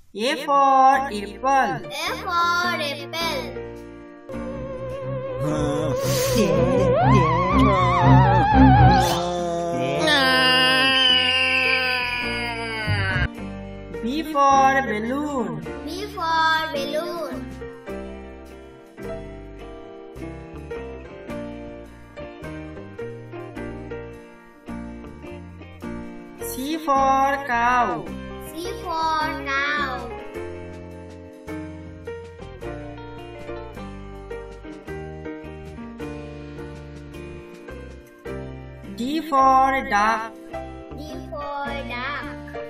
A for apple. A for apple. B for balloon. B for balloon. C for cow. C for cow. D for duck. D for duck.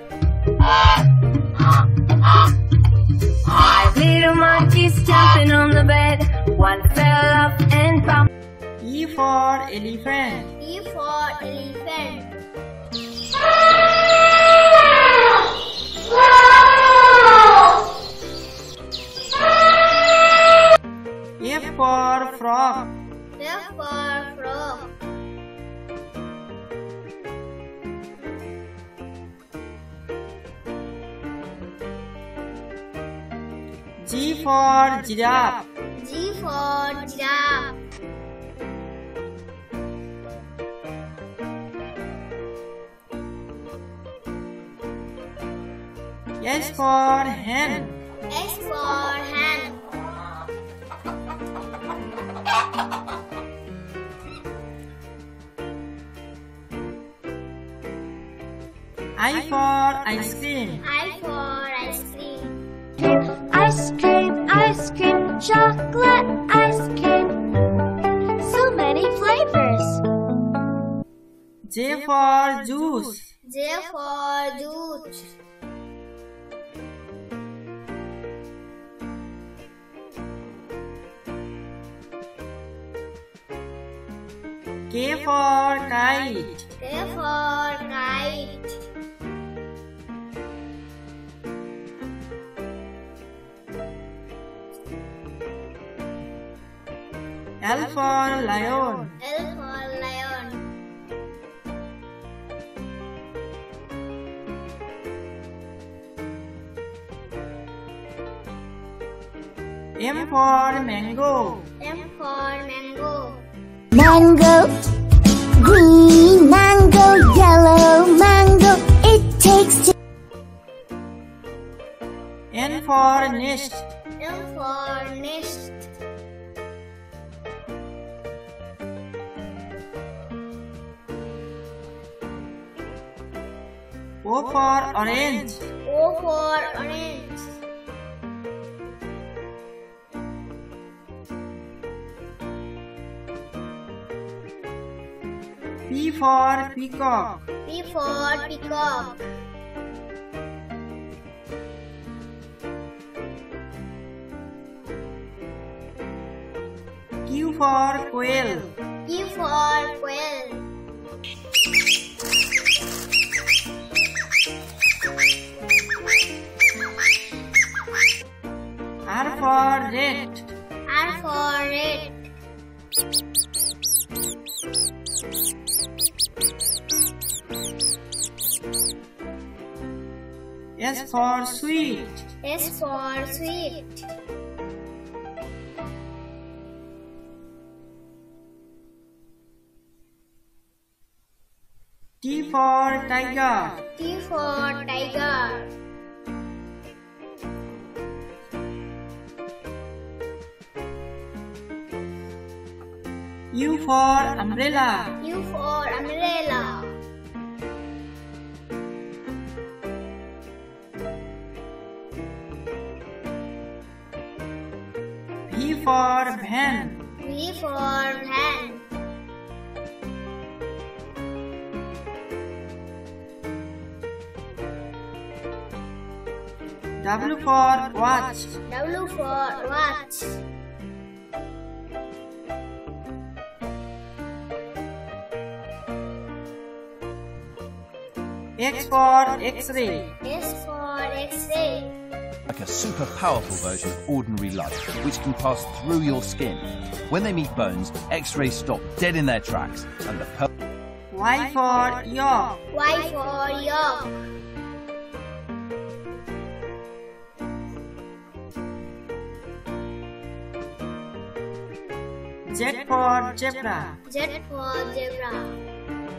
Five little monkeys jumping on the bed. One fell off and bumped. E for elephant. E for elephant. F for frog. F for frog. G for giraffe. G for giraffe. H for hen. H for hen. I for ice cream. I for ice cream. Ice cream, ice cream, chocolate ice cream. So many flavors. J for juice. J for juice. K for kite. K for kite. L for lion. L for lion. M for mango. M for mango. Mango, green mango, yellow mango, it takes two. N for nest. N for nest. O for orange. O for orange. P for peacock. P for peacock. Q for quail. Q for quail. R for rat. R for rat. S for sweet. S for sweet. T for tiger. T for tiger. U for umbrella. U for umbrella. V for van. V for van. W for watch. W for watch. X for X-ray. S for X-ray. Like a super powerful version of ordinary light, which can pass through your skin. When they meet bones, X-rays stop dead in their tracks, and the Y for York. Y for York. Z for zebra. Z for zebra.